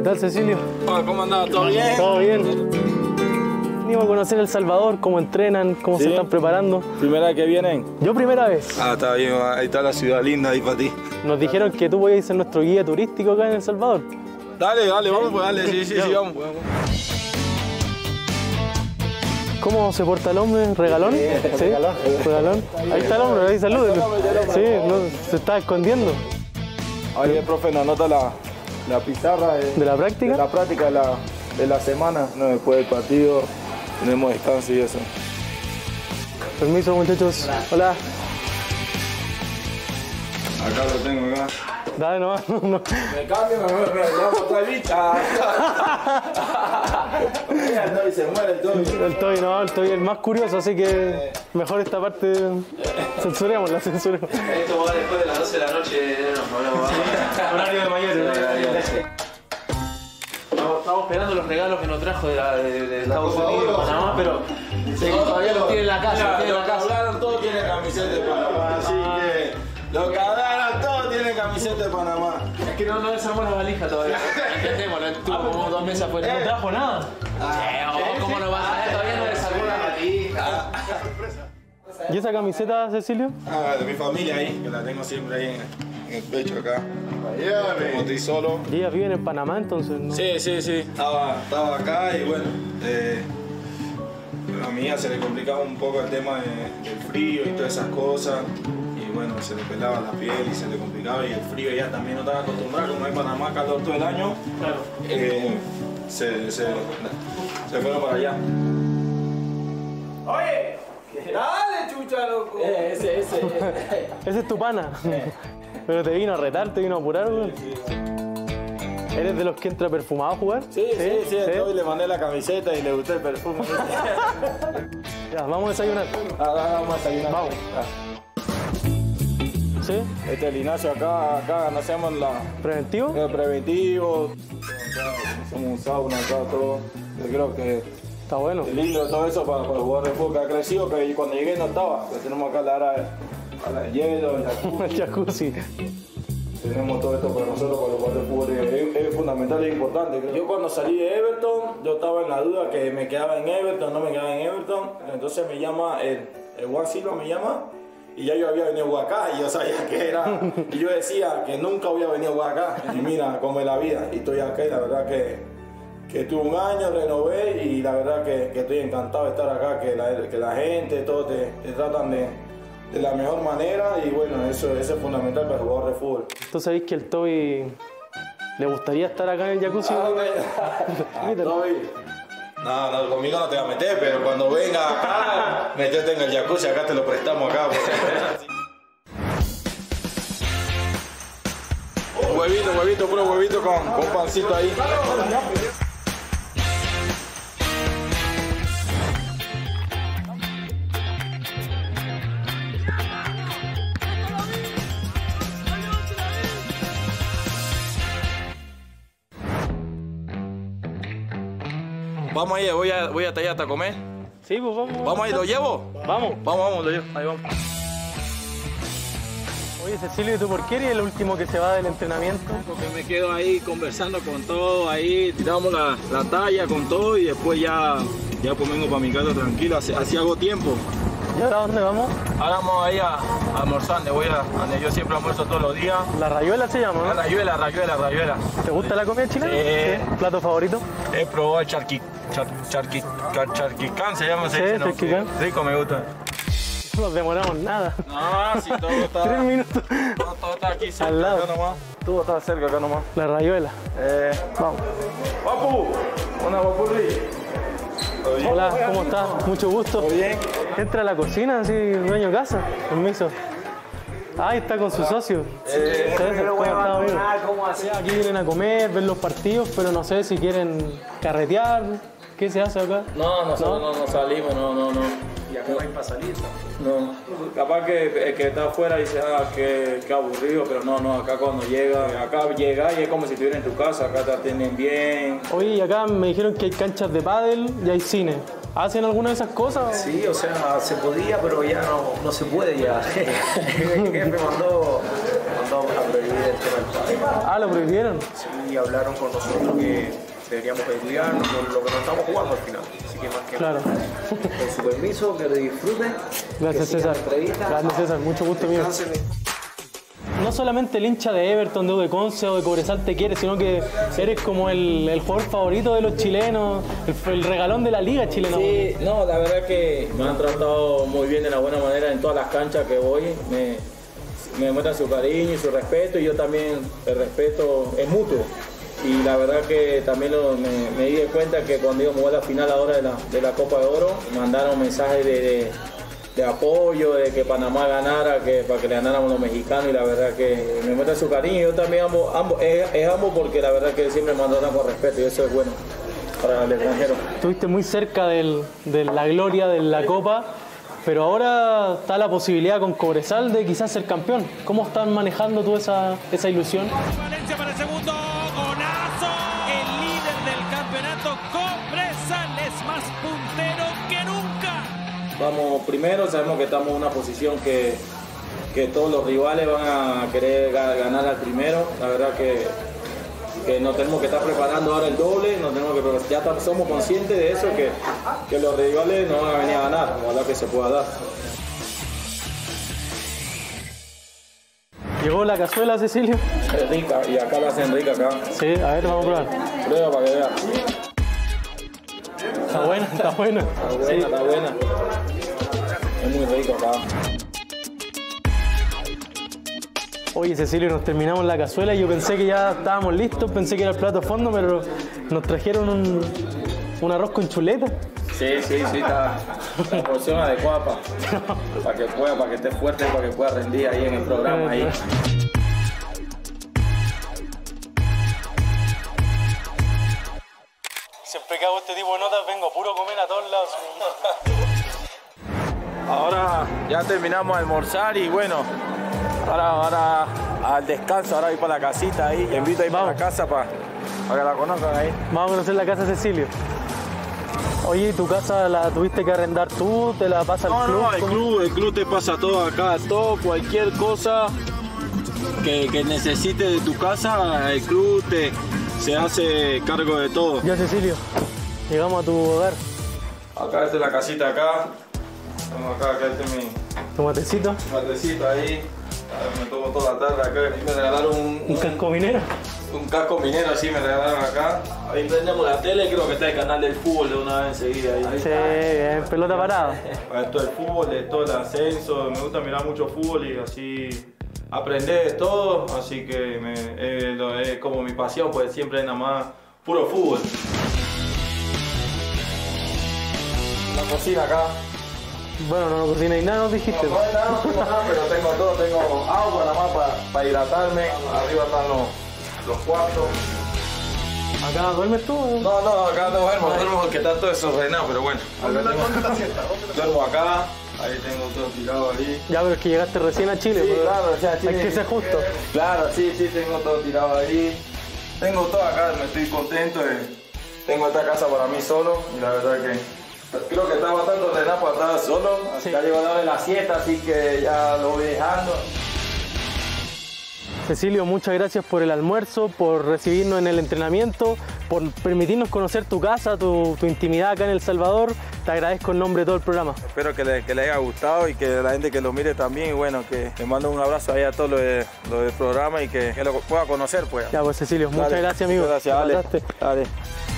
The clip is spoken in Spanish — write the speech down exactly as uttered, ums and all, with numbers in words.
tal, Cecilio? Hola, ¿cómo andás? ¿Todo bien? Todo bien. Venimos a conocer El Salvador, cómo entrenan, cómo ¿Sí? se están preparando. ¿Primera vez que vienen? Yo primera vez. Ah, está bien, ahí está la ciudad linda ahí para ti. Nos dijeron que tú podías ser nuestro guía turístico acá en El Salvador. Dale, dale, vamos, pues dale, sí, sí, sí, vamos, pues, vamos. ¿Cómo se porta el hombre? ¿Regalón? Sí, regalón. ¿Regalón? Ahí está el hombre, ahí salúdelo. Sí, no, se está escondiendo. Ahí el profe nos anota la, la pizarra de, ¿De la práctica? de la práctica de la, de la semana, no, después del partido, tenemos descanso y eso. Permiso, muchachos. Hola. Acá lo tengo, acá. Dale nomás. No. Me cambio, me voy, me llamo otra lista. Mira, el Toby se muere, el Toby. El Toby no, el Toby es el más curioso, así que mejor esta parte censuremos, la censuremos. Esto va después de las doce de la noche, no, no, no, Horario de mayores. Estamos esperando los regalos que nos trajo de, la, de, de Estados Unidos, de Panamá, pero sí, todavía los tiene en la casa. Los tiene en la casa. hablaron, todos tienen camiseta de Panamá, así que los que hablaron, todos tienen camiseta de Panamá. Es que no, no desarmó la valija todavía. Entendemos, no estuvo como dos meses afuera. No trajo nada. Eh, ¿Cómo no va a saber? Todavía no desarmó la valija. ¿Y esa camiseta, Cecilio? Ah, de mi familia ahí, que la tengo siempre ahí en, en el pecho acá. Como estoy solo. Y ellas viven en Panamá, entonces, ¿no? Sí, sí, sí. Estaba, estaba acá y bueno, eh, a mi hija se le complicaba un poco el tema de- del frío y todas esas cosas. Y bueno, se le pelaba la piel y se le complicaba y el frío ella también no estaba acostumbrada, como hay Panamá calor todo el año. Claro. Eh, se, se, se fueron para allá. Oye, dale chucha, loco. Eh, ese, ese. Ese es tu pana. Pero te vino a retar, te vino a apurar, güey. ¿Eres de los que entra perfumado a jugar? Sí, sí, sí, hoy le mandé la camiseta y le gustó el perfume. Ya, vamos a desayunar. Ahora vamos a desayunar. Vamos. ¿Sí? Este es el gimnasio acá, acá nos hacemos la, ¿Preventivo? el preventivo, hacemos un sauna acá, todo. Yo creo que Está bueno. es lindo todo eso para, para jugar de fútbol, que ha crecido, que cuando llegué no estaba. Pues tenemos acá la área a la de hielo, el jacuzzi. El jacuzzi. Tenemos todo esto para nosotros, para jugar de fútbol, es, es fundamental y importante. Creo. Yo cuando salí de Everton, yo estaba en la duda que me quedaba en Everton, no me quedaba en Everton. Entonces me llama, el, el Juan Silva me llama, y ya yo había venido a jugar acá, y yo sabía que era. Y yo decía que nunca había venido a jugar acá. Y mira cómo es la vida, y estoy acá, y la verdad que, que tuve un año, renové, y la verdad que, que estoy encantado de estar acá, que la, que la gente, todos te, te tratan de, de la mejor manera, y bueno, eso, eso es fundamental para el jugador de fútbol. ¿Tú sabés que el Toby le gustaría estar acá en el jacuzzi? Ah, Toby. No, no, conmigo no te vas a meter, pero cuando venga acá, metete en el jacuzzi, acá te lo prestamos acá. Un huevito, huevito, puro huevito con, con pancito ahí. Vamos ahí, voy a, voy a tallar hasta comer. Sí, pues vamos. Vamos ahí, ¿lo llevo? Vamos. Vamos, vamos, lo llevo. Ahí vamos. Oye, Cecilio, ¿y tú por qué eres el último que se va del entrenamiento? Porque me quedo ahí conversando con todo, ahí tiramos la, la talla con todo y después ya, ya pues vengo para mi casa tranquilo, así, así hago tiempo. ¿Y ahora a dónde vamos? Ahora vamos ahí a, a almorzar, donde voy a, donde yo siempre almuerzo todos los días. La rayuela se llama, La ¿no? rayuela, rayuela, rayuela. ¿Te gusta la comida chilena? Sí. ¿Plato favorito? He probado el charqui, char, charqui, char, charquicán, se llama, se Sí, dice, ¿no? charquicán. Rico, me gusta. No nos demoramos nada. No, si todo está, Tres minutos. todo, todo está aquí cerca, Al lado. acá nomás. Todo está cerca acá nomás. La rayuela. Eh, Vamos. Papu, una papurri. Hola, ¿cómo estás? Mucho gusto. ¿Todo bien? Entra a la cocina, así, dueño de casa. Permiso. Ahí está con su socio. Eh, ¿Cómo está, amigo? ¿Cómo así? Aquí vienen a comer, ver los partidos, pero no sé si quieren carretear. ¿Qué se hace acá? No, nosotros no, no, salimos, no, no, no. Y acá no hay para salir. No. Capaz que el que está afuera dice, ah, qué, qué aburrido, pero no, no, acá cuando llega, acá llega y es como si estuviera en tu casa, acá te atienden bien. Oye, y acá me dijeron que hay canchas de pádel y hay cine. ¿Hacen alguna de esas cosas? Sí, o sea, se podía, pero ya no, no se puede ya. El jefe mandó, mandó a prohibir el tema del padre. Ah, lo prohibieron. Sí, y hablaron con nosotros que deberíamos estudiarnos por lo que nos estamos jugando al final. Así que más que Claro. con su permiso, que disfruten. Gracias, que sigan César. la entrevista. Gracias, César. Mucho gusto, mío. Descansen. No solamente el hincha de Everton, de U de Conce o de Cobresal te quiere, sino que eres como el, el jugador favorito de los chilenos, el, el regalón de la liga chilena. Sí, no, la verdad que me han tratado muy bien de la buena manera en todas las canchas que voy. Me, me muestran su cariño y su respeto y yo también el respeto es mutuo. Y la verdad que también lo, me, me di de cuenta que cuando íbamos a la final ahora de la, de la Copa de Oro, mandaron mensajes de, de, de apoyo, de que Panamá ganara, que, para que le ganáramos los mexicanos y la verdad que me muestran su cariño. Yo también amo, ambos, es, es ambos porque la verdad que siempre me mandan con respeto y eso es bueno para el extranjero. Estuviste muy cerca del, de la gloria de la Copa, pero ahora está la posibilidad con Cobresal de quizás ser campeón. ¿Cómo están manejando tú esa, esa ilusión? Valencia para el segundo, golazo. El líder del campeonato, Cobresal, es más puntero que nunca. Vamos primero, sabemos que estamos en una posición que, que todos los rivales van a querer ga- ganar al primero. La verdad que, que nos tenemos que estar preparando ahora el doble, nos tenemos que preparar. Ya estamos- somos conscientes de eso, que, que los rivales no van a venir a ganar, ojalá que se pueda dar. ¿Llegó la cazuela, Cecilio? Es rica y acá la hacen rica acá. Sí, a ver, vamos a probar. Prueba para que vean. Está buena, está buena. Está buena, está buena. Es muy rico acá. Oye, Cecilio, nos terminamos la cazuela y yo pensé que ya estábamos listos, pensé que era el plato fondo, pero nos trajeron un, un arroz con chuleta. Sí, sí, sí, está la porción adecuada para, para que pueda, para que esté fuerte, para que pueda rendir ahí en el programa ahí. Siempre que hago este tipo de notas vengo puro a comer a todos lados. Ahora ya terminamos de almorzar y bueno, ahora, ahora al descanso, ahora voy para la casita ahí. Te invito a ir para la casa para, para que la conozcan ahí. Vamos a conocer la casa de Cecilio. Oye, ¿tu casa la tuviste que arrendar tú? ¿Te la pasa el No, club? no, el ¿Cómo? club, el club te pasa todo acá, todo, cualquier cosa que, que necesites de tu casa, el club te, se hace cargo de todo. Ya, Cecilio, llegamos a tu hogar. Acá esta es la casita acá. Tengo acá, acá este es mi Tu matecito, matecito ahí. Me tomo toda la tarde acá. Me regalaron un, un casco minero. un casco minero así, me regalaron acá. Ahí prendemos la tele, creo que está el canal del fútbol de una vez enseguida. Ahí. Sí, bien, pelota parada. Esto del fútbol, de todo el ascenso, me gusta mirar mucho fútbol y así aprender de todo, así que me, eh, lo- es como mi pasión, pues siempre es nada más puro fútbol. La cocina acá. Bueno, no cocináis nada, nos dijiste. No, no hay nada, no tengo nada, pero tengo todo, tengo agua nada más para pa hidratarme, arriba están los, los cuartos. ¿Acá duermes tú? o? No, no, acá no duermo, duermo porque está todo desordenado, pero bueno. Acá tengo, duermo acá, ahí tengo todo tirado ahí. Ya, pero es que llegaste recién a Chile. Sí, pero claro, o sea, hay Chile- que ser justo. Claro, sí, sí, tengo todo tirado ahí. Tengo todo acá, me estoy contento. De, tengo esta casa para mí solo y la verdad que creo que está bastante ordenado para estar solo. Sí. Ya llegó la hora de la siesta, así que ya lo voy dejando. Cecilio, muchas gracias por el almuerzo, por recibirnos en el entrenamiento, por permitirnos conocer tu casa, tu, tu intimidad acá en El Salvador. Te agradezco en nombre de todo el programa. Espero que le, que le haya gustado y que la gente que lo mire también. Y bueno, que le mando un abrazo ahí a todos los de- los del programa y que, que lo pueda conocer, pues. Ya, pues Cecilio, muchas Dale, gracias, amigo. muchas gracias, Te dale. pasaste. Dale.